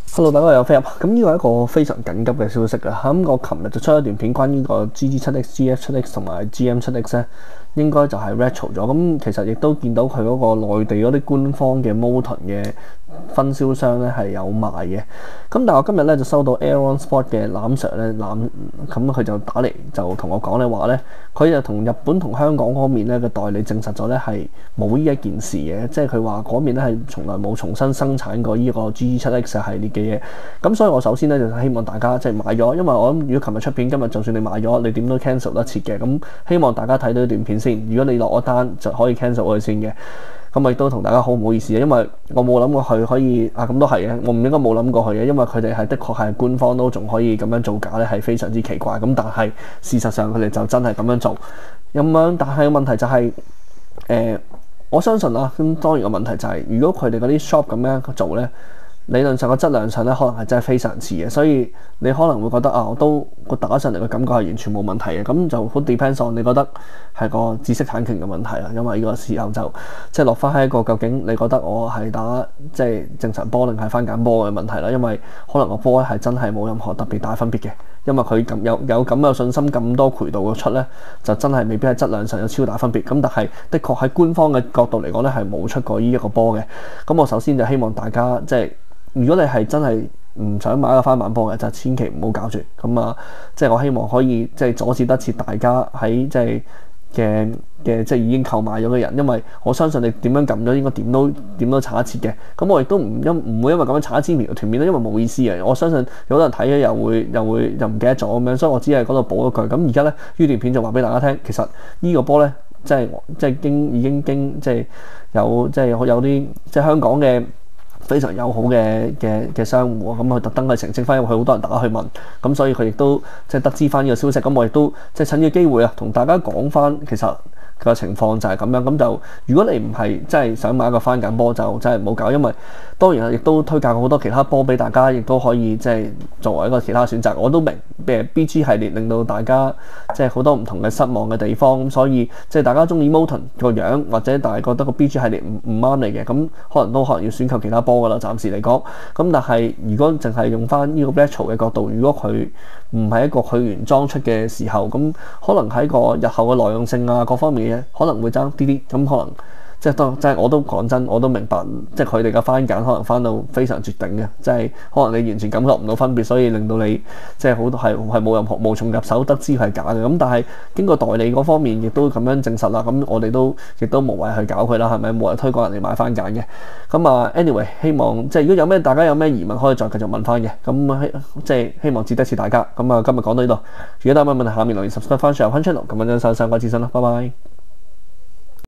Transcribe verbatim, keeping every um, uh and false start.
Hello，大家好，我有飛入。咁呢個係一個非常緊急嘅消息啊！咁我琴日就出咗一段片，關於個 G G 七 X、G F 七 X 同埋 G M 七 X 咧，應該就係 retro 咗。咁其實亦都見到佢嗰個內地嗰啲官方嘅 Moton 嘅分銷商咧係有賣嘅。咁但係我今日咧就收到 Aeron Sport 嘅攬 Sir 咧攬，咁佢就打嚟就同我講咧話咧，佢就同日本同香港方面咧嘅代理證實咗咧係冇呢一件事嘅，即係佢話嗰邊咧係從來冇重新生產過呢個 G G 七 X 系列嘅嘢。咁所以我首先咧就希望大家即係買咗，因為我諗如果琴日出片，今日就算你買咗，你點都 cancel 得切嘅。咁希望大家睇到呢段片先，如果你落咗單就可以 cancel 佢先嘅。咁我亦都同大家好唔好意思啊，因為我冇諗過佢可以啊，咁都係嘅，我唔應該冇諗過佢嘅，因為佢哋係的確係官方都仲可以咁樣造假咧，係非常之奇怪。咁但係事實上佢哋就真係咁樣做咁樣，但係問題就係、是、誒、呃，我相信啊，咁當然個問題就係、是，如果佢哋嗰啲 shop 咁樣做咧。理論上個質量上咧，可能係真係非常似嘅，所以你可能會覺得啊，我都個打上嚟嘅感覺係完全冇問題嘅，咁就好 depends on 你覺得係個知識產權嘅問題啦。因為呢個時候就即係落翻喺一個究竟你覺得我係打即係正常波定係番梘波嘅問題啦。因為可能個波係真係冇任何特別大分別嘅，因為佢咁有有咁有信心咁多渠道嘅出咧，就真係未必係質量上有超大分別。咁但係的確喺官方嘅角度嚟講咧，係冇出過呢一個波嘅。咁我首先就希望大家即係。如果你係真係唔想買個翻版波嘅，就千祈唔好搞住咁啊！即係我希望可以即係阻止得切大家喺即係嘅嘅即係已經購買咗嘅人，因為我相信你點樣撳咗，應該點都點都查一切嘅。咁我亦都唔因唔會因為咁樣查一支苗團面咧，因為冇意思嘅。我相信有好多人睇咗又會又會又唔記得咗咁樣，所以我只係嗰度補咗句。咁而家咧呢段片就話俾大家聽，其實呢個波咧即係即係經已經經即係有即係有啲即係香港嘅。非常友好嘅嘅嘅商戶，咁佢特登去澄清翻，因為佢好多人打去問，咁所以佢亦都即係得知翻呢個消息，咁我亦都即係趁呢個機會啊，同大家講翻其實佢個情況就係咁樣，咁就如果你唔係真係想買一個番梘波，就真係唔好搞，因為當然啊，亦都推介過好多其他波俾大家，亦都可以即係作為一個其他選擇。我都明誒 B G 系列令到大家即係好多唔同嘅失望嘅地方，咁所以即係大家中意 Moton 個樣，或者大家覺得個 B G 系列唔唔啱你嘅，咁可能都可能要選購其他波噶啦，暫時嚟講。咁但係如果淨係用翻呢個 retro 嘅角度，如果佢唔係一個佢原裝出嘅時候，咁可能喺個日後嘅耐用性啊各方面嘅可能會爭啲啲，咁可能。即係當即係我都講真，我都明白，即係佢哋嘅番梘可能翻到非常絕頂嘅，即係可能你完全感覺唔到分別，所以令到你即係好多係係冇任何無從入手得知係假嘅。咁但係經過代理嗰方面亦都咁樣證實啦，咁我哋都亦都無謂去搞佢啦，係咪？冇人推廣人哋買番梘嘅。咁啊 ，anyway， 希望即係如果有咩大家有咩疑問，可以再繼續問翻嘅。咁即係希望接得切大家。咁啊，今日講到呢度，如果大家有咩問題，下面留言 subscribe 翻上翻 channel，咁樣收上個資訊啦，拜拜。